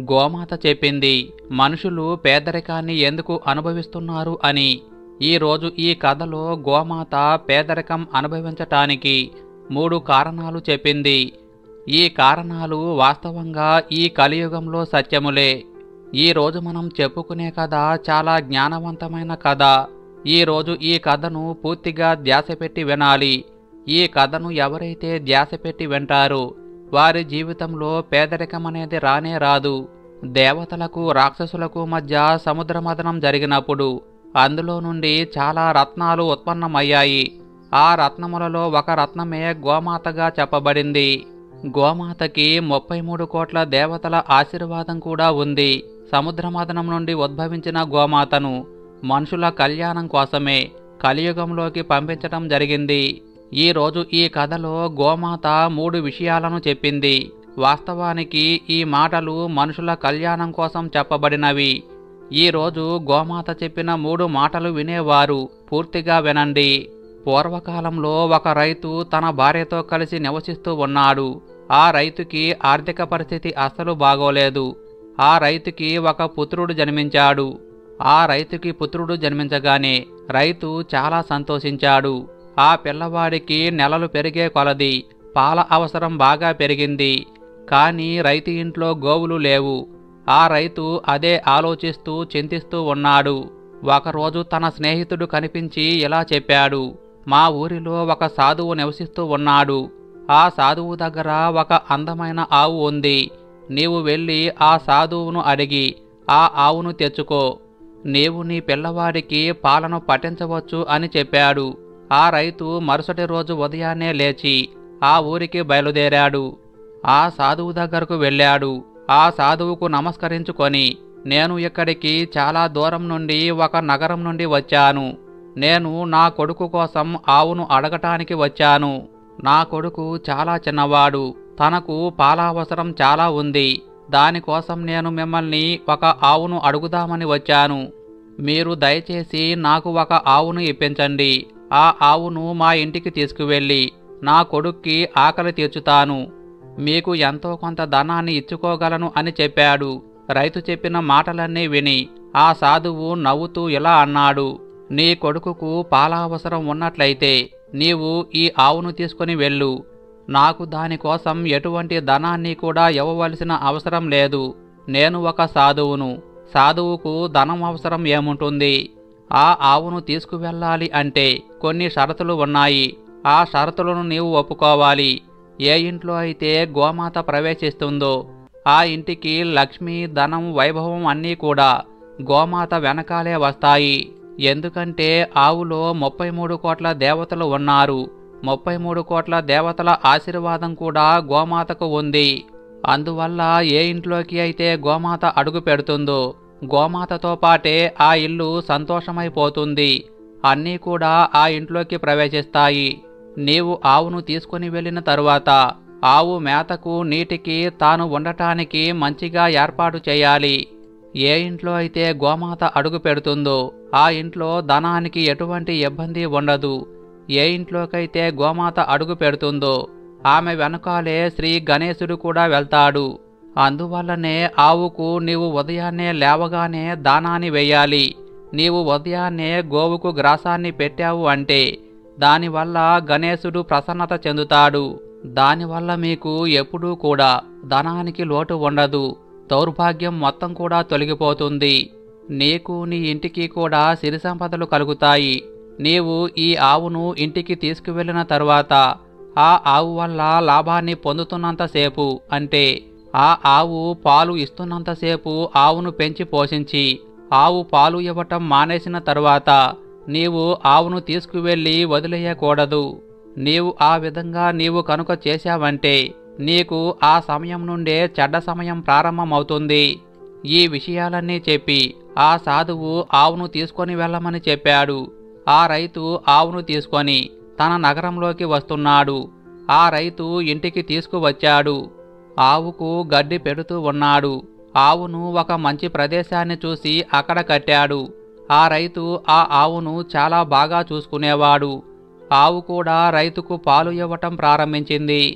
గోమాత చెప్పింది మనుషులు పేదరికాన్ని ఎందుకు అనుభవిస్తున్నారు అని. ఈరోజు ఈ కథలో గోమాత పేదరికం అనుభవించటానికి 3 కారణాలు చెప్పింది. ఈ కారణాలు వాస్తవంగా ఈ కలియుగంలో సత్యములే. ఈరోజు మనం చెప్పుకునే కథ చాలా జ్ఞానవంతమైన కథ. ఈరోజు ఈ కథను పూర్తిగా ధ్యాసపెట్టి వినాలి. ఈ కథను ఎవరైతే ధ్యాసపెట్టి వింటారో వారి జీవితంలో పేదరికం అనేది రానే రాదు. దేవతలకు రాక్షసులకు మధ్య సముద్రమథనం జరిగినప్పుడు అందులో నుండి చాలా రత్నాలు ఉత్పన్నమయ్యాయి. ఆ రత్నములలో ఒక రత్నమే గోమాతగా చెప్పబడింది. గోమాతకి 33 కోట్ల దేవతల ఆశీర్వాదం కూడా ఉంది. సముద్రమథనం నుండి ఉద్భవించిన గోమాతను మనుషుల కళ్యాణం కోసమే కలియుగంలోకి పంపించటం జరిగింది. ఈరోజు ఈ కథలో గోమాత 3 విషయాలను చెప్పింది. వాస్తవానికి ఈ మాటలు మనుషుల కళ్యాణం కోసం చెప్పబడినవి. ఈరోజు గోమాత చెప్పిన 3 మాటలు వినేవారు పూర్తిగా వినండి. పూర్వకాలంలో ఒక రైతు తన భార్యతో కలిసి నివసిస్తూ ఉన్నాడు. ఆ రైతుకి ఆర్థిక పరిస్థితి అస్సలు బాగోలేదు. ఆ రైతుకి ఒక పుత్రుడు జన్మించాడు. ఆ రైతుకి పుత్రుడు జన్మించగానే రైతు చాలా సంతోషించాడు. ఆ పిల్లవాడికి నెలలు పెరిగే కొలది పాల అవసరం బాగా పెరిగింది. కానీ రైతు ఇంట్లో గోవులు లేవు. ఆ రైతు అదే ఆలోచిస్తూ చింతిస్తూ ఉన్నాడు. ఒకరోజు తన స్నేహితుడు కనిపించి ఇలా చెప్పాడు, మా ఊరిలో ఒక సాధువు నివసిస్తూ ఉన్నాడు. ఆ సాధువు దగ్గర ఒక అందమైన ఆవు ఉంది. నీవు వెళ్ళి ఆ సాధువును అడిగి ఆ ఆవును తెచ్చుకో. నీవు నీ పిల్లవాడికి పాలను పట్టించవచ్చు అని చెప్పాడు. ఆ రైతు మరుసటి రోజు ఉదయాన్నే లేచి ఆ ఊరికి బయలుదేరాడు. ఆ సాధువు దగ్గరకు వెళ్ళాడు. ఆ సాధువుకు నమస్కరించుకొని, నేను ఇక్కడికి చాలా దూరం నుండి ఒక నగరం నుండి వచ్చాను. నేను నా కొడుకు కోసం ఆవును అడగటానికి వచ్చాను. నా కొడుకు చాలా చిన్నవాడు. తనకు పాల అవసరం చాలా ఉంది. దానికోసం నేను మిమ్మల్ని ఒక ఆవును అడుగుదామని వచ్చాను. మీరు దయచేసి నాకు ఒక ఆవును ఇప్పించండి. ఆ ఆవును మా ఇంటికి తీసుకువెళ్ళి నా కొడుక్కి ఆకలి తీర్చుతాను. మీకు ఎంతో కొంత ధనాన్ని ఇచ్చుకోగలను అని చెప్పాడు. రైతు చెప్పిన మాటలన్నీ విని ఆ సాధువు నవ్వుతూ ఇలా అన్నాడు, నీ కొడుకుకు పాల అవసరం ఉన్నట్లయితే నీవు ఈ ఆవును తీసుకుని వెళ్ళు. నాకు దానికోసం ఎటువంటి ధనాన్ని కూడా ఇవ్వవలసిన అవసరం లేదు. నేను ఒక సాధువును. సాధువుకు ధనం అవసరం ఏముంటుంది? ఆ ఆవును తీసుకువెళ్ళాలి అంటే కొన్ని షరతులు ఉన్నాయి. ఆ షరతులను నీవు ఒప్పుకోవాలి. ఏ ఇంట్లో అయితే గోమాత ప్రవేశిస్తుందో ఆ ఇంటికి లక్ష్మి, ధనం, వైభవం అన్నీ కూడా గోమాత వెనకాలే వస్తాయి. ఎందుకంటే ఆవులో 33 కోట్ల దేవతలు ఉన్నారు. 33 కోట్ల దేవతల ఆశీర్వాదం కూడా గోమాతకు ఉంది. అందువల్ల ఏ ఇంట్లోకి అయితే గోమాత అడుగు పెడుతుందో గోమాతతో పాటే ఆ ఇల్లు సంతోషమైపోతుంది. అన్నీ కూడా ఆ ఇంట్లోకి ప్రవేశిస్తాయి. నీవు ఆవును తీసుకుని వెళ్ళిన తరువాత ఆవు మేతకు, నీటికి తాను ఉండటానికి మంచిగా ఏర్పాటు చేయాలి. ఏ ఇంట్లో అయితే గోమాత అడుగు పెడుతుందో ఆ ఇంట్లో ధనానికి ఎటువంటి ఇబ్బంది ఉండదు. ఏ ఇంట్లోకైతే గోమాత అడుగు పెడుతుందో ఆమె వెనకాలే శ్రీ గణేశుడు కూడా వెళ్తాడు. అందువల్లనే ఆవుకు నీవు ఉదయాన్నే లేవగానే దానాన్ని వేయాలి. నీవు ఉదయాన్నే గోవుకు గ్రాసాన్ని పెట్టావు అంటే దానివల్ల గణేశుడు ప్రసన్నత చెందుతాడు. దానివల్ల మీకు ఎప్పుడూ కూడా ధనానికి లోటు ఉండదు. దౌర్భాగ్యం మొత్తం కూడా తొలగిపోతుంది. నీకు నీ ఇంటికి కూడా సిరి సంపదలు కలుగుతాయి. నీవు ఈ ఆవును ఇంటికి తీసుకువెళ్ళిన తరువాత ఆ ఆవు వల్ల లాభాన్ని పొందుతున్నంతసేపు, అంటే ఆ ఆవు పాలు ఇస్తున్నంతసేపు ఆవును పెంచి పోషించి ఆవు పాలు ఇవ్వటం మానేసిన తరువాత నీవు ఆవును తీసుకువెళ్ళి వదిలేయకూడదు. నీవు ఆ విధంగా నీవు కనుక చేశావంటే నీకు ఆ సమయం నుండే చెడ్డ సమయం ప్రారంభమవుతుంది. ఈ విషయాలన్నీ చెప్పి ఆ సాధువు ఆవును తీసుకొని వెళ్ళమని చెప్పాడు. ఆ రైతు ఆవును తీసుకొని తన నగరంలోకి వస్తున్నాడు. ఆ రైతు ఇంటికి తీసుకువచ్చాడు. ఆవుకు గడ్డి పెడుతూ ఉన్నాడు. ఆవును ఒక మంచి ప్రదేశాన్ని చూసి అక్కడ కట్టాడు. ఆ రైతు ఆ ఆవును చాలా బాగా చూసుకునేవాడు. ఆవు కూడా రైతుకు పాలు ఇవ్వటం ప్రారంభించింది.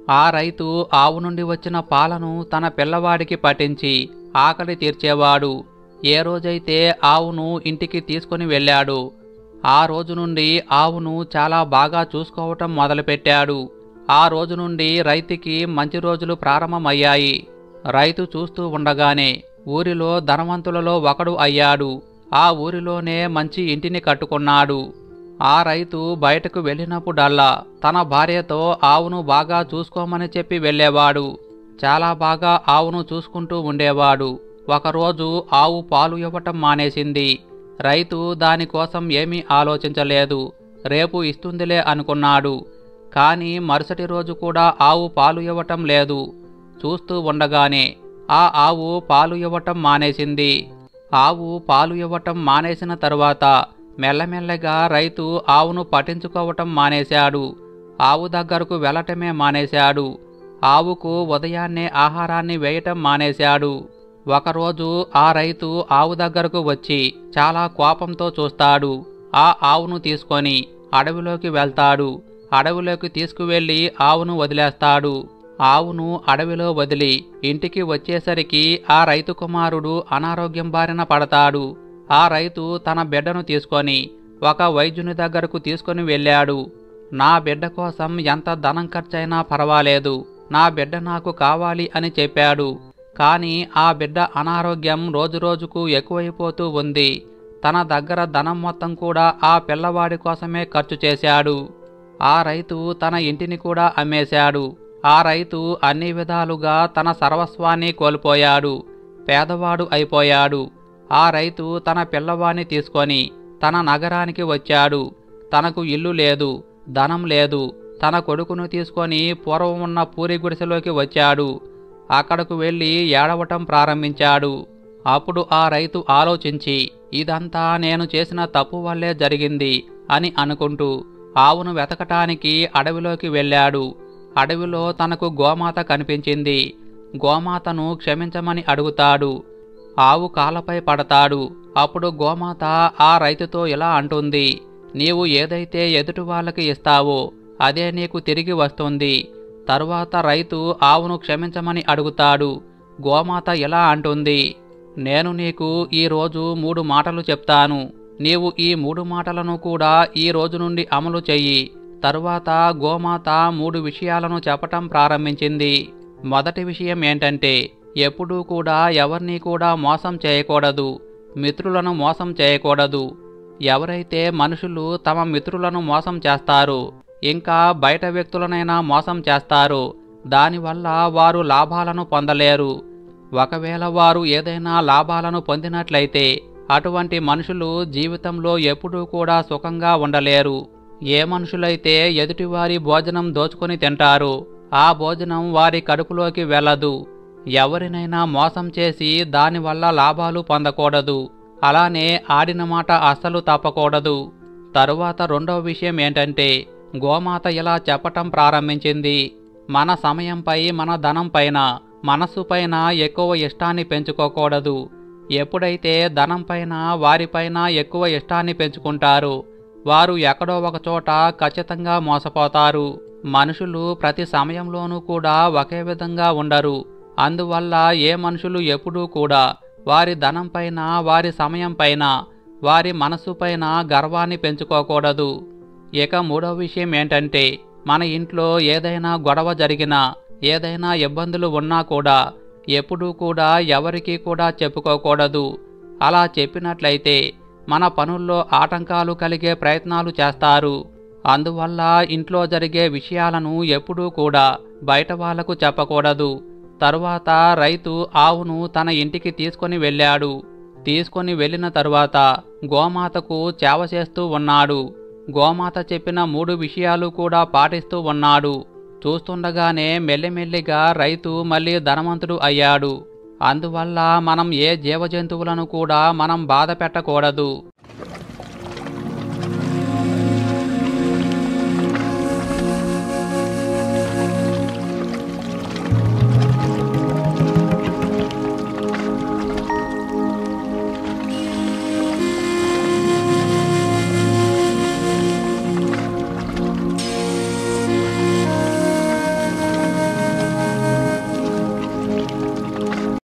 ఆ రైతు ఆవు నుండి వచ్చిన పాలను తన పిల్లవాడికి పట్టించి ఆకలి తీర్చేవాడు. ఏ రోజైతే ఆవును ఇంటికి తీసుకొని వెళ్ళాడు, ఆ రోజు నుండి ఆవును చాలా బాగా చూసుకోవటం మొదలుపెట్టాడు. ఆ రోజు నుండి రైతుకి మంచి రోజులు ప్రారంభమయ్యాయి. రైతు చూస్తూ ఉండగానే ఊరిలో ధనవంతులలో ఒకడు అయ్యాడు. ఆ ఊరిలోనే మంచి ఇంటిని కట్టుకున్నాడు. ఆ రైతు బయటకు వెళ్ళినప్పుడల్లా తన భార్యతో ఆవును బాగా చూసుకోమని చెప్పి వెళ్ళేవాడు. చాలా బాగా ఆవును చూసుకుంటూ ఉండేవాడు. ఒకరోజు ఆవు పాలు ఇవ్వటం మానేసింది. రైతు దానికోసం ఏమీ ఆలోచించలేదు. రేపు ఇస్తుందిలే అనుకున్నాడు. కానీ మరుసటి రోజు కూడా ఆవు పాలు ఇవ్వటం లేదు. చూస్తూ ఉండగానే ఆ ఆవు పాలు ఇవ్వటం మానేసింది. ఆవు పాలు ఇవ్వటం మానేసిన తరువాత మెల్లమెల్లగా రైతు ఆవును పట్టించుకోవటం మానేశాడు. ఆవు దగ్గరకు వెళ్ళటమే మానేశాడు. ఆవుకు ఉదయాన్నే ఆహారాన్ని వేయటం మానేశాడు. ఒకరోజు ఆ రైతు ఆవు దగ్గరకు వచ్చి చాలా కోపంతో చూస్తాడు. ఆ ఆవును తీసుకొని అడవిలోకి వెళ్తాడు. అడవిలోకి తీసుకువెళ్ళి ఆవును వదిలేస్తాడు. ఆవును అడవిలో వదిలి ఇంటికి వచ్చేసరికి ఆ రైతు కుమారుడు అనారోగ్యం బారిన పడతాడు. ఆ రైతు తన బిడ్డను తీసుకొని ఒక వైద్యుని దగ్గరకు తీసుకొని వెళ్ళాడు. నా బిడ్డ కోసం ఎంత ధనం ఖర్చైనా పర్వాలేదు, నా బిడ్డ నాకు కావాలి అని చెప్పాడు. కానీ ఆ బిడ్డ అనారోగ్యం రోజురోజుకు ఎక్కువైపోతూ ఉంది. తన దగ్గర ధనం మొత్తం కూడా ఆ పిల్లవాడి కోసమే ఖర్చు చేశాడు. ఆ రైతు తన ఇంటిని కూడా అమ్మేశాడు. ఆ రైతు అన్ని విధాలుగా తన సర్వస్వాన్ని కోల్పోయాడు. పేదవాడు అయిపోయాడు. ఆ రైతు తన పిల్లవాడిని తీసుకొని తన నగరానికి వచ్చాడు. తనకు ఇల్లు లేదు, ధనం లేదు. తన కొడుకును తీసుకొని పూర్వం ఉన్న పూరి గుడిసెలోకి వచ్చాడు. అక్కడకు వెళ్ళి ఏడవటం ప్రారంభించాడు. అప్పుడు ఆ రైతు ఆలోచించి, ఇదంతా నేను చేసిన తప్పు వల్లే జరిగింది అని అనుకుంటూ ఆవును వెతకటానికి అడవిలోకి వెళ్ళాడు. అడవిలో తనకు గోమాత కనిపించింది. గోమాతను క్షమించమని అడుగుతాడు. ఆవు కాళ్ళపై పడతాడు. అప్పుడు గోమాత ఆ రైతుతో ఇలా అంటుంది, నీవు ఏదైతే ఎదుటి వాళ్ళకి ఇస్తావో అదే నీకు తిరిగి వస్తుంది. తరువాత రైతు ఆవును క్షమించమని అడుగుతాడు. గోమాత ఇలా అంటుంది, నేను నీకు ఈరోజు 3 మాటలు చెప్తాను. నీవు ఈ 3 మాటలను కూడా ఈ రోజు నుండి అమలు చెయ్యి. తరువాత గోమాత 3 విషయాలను చెప్పటం ప్రారంభించింది. మొదటి విషయం ఏంటంటే, ఎప్పుడూ కూడా ఎవరిని కూడా మోసం చేయకూడదు. మిత్రులను మోసం చేయకూడదు. ఎవరైతే మనుషులు తమ మిత్రులను మోసం చేస్తారో, ఇంకా బయట వ్యక్తులనైనా మోసం చేస్తారో, దానివల్ల వారు లాభాలను పొందలేరు. ఒకవేళ వారు ఏదైనా లాభాలను పొందినట్లయితే అటువంటి మనుషులు జీవితంలో ఎప్పుడూ కూడా సుఖంగా ఉండలేరు. ఏ మనుషులైతే ఎదుటివారి భోజనం దోచుకొని తింటారో ఆ భోజనం వారి కడుపులోకి వెళ్ళదు. ఎవరినైనా మోసం చేసి దానివల్ల లాభాలు పొందకూడదు. అలానే ఆడిన మాట అస్సలు తప్పకూడదు. తరువాత రెండవ విషయం ఏంటంటే, గోమాత ఇలా చెప్పటం ప్రారంభించింది, మన సమయంపై, మన ధనంపైన, మనస్సుపైన ఎక్కువ ఇష్టాన్ని పెంచుకోకూడదు. ఎప్పుడైతే ధనంపైన, వారిపైన ఎక్కువ ఇష్టాన్ని పెంచుకుంటారో వారు ఎక్కడో ఒక చోట ఖచ్చితంగా మోసపోతారు. మనుషులు ప్రతి సమయంలోనూ కూడా ఒకే విధంగా ఉండరు. అందువల్ల ఏ మనుషులు ఎప్పుడూ కూడా వారి ధనంపైన, వారి సమయంపైన, వారి మనస్సుపైన గర్వాన్ని పెంచుకోకూడదు. ఇక మూడవ విషయం ఏంటంటే, మన ఇంట్లో ఏదైనా గొడవ జరిగినా, ఏదైనా ఇబ్బందులు ఉన్నా కూడా ఎప్పుడూ కూడా ఎవరికీ కూడా చెప్పుకోకూడదు. అలా చెప్పినట్లయితే మన పనుల్లో ఆటంకాలు కలిగే ప్రయత్నాలు చేస్తారు. అందువల్ల ఇంట్లో జరిగే విషయాలను ఎప్పుడూ కూడా బయట వాళ్లకు చెప్పకూడదు. తరువాత రైతు ఆవును తన ఇంటికి తీసుకొని వెళ్ళాడు. తీసుకొని వెళ్ళిన తరువాత గోమాతకు సేవ చేస్తూ ఉన్నాడు. గోమాత చెప్పిన 3 విషయాలు కూడా పాటిస్తూ ఉన్నాడు. చూస్తుండగానే మెల్లిమెల్లిగా రైతు మళ్ళీ ధనవంతుడు అయ్యాడు. అందువల్ల మనం ఏ జీవజంతువులను కూడా మనం బాధ పెట్టకూడదు.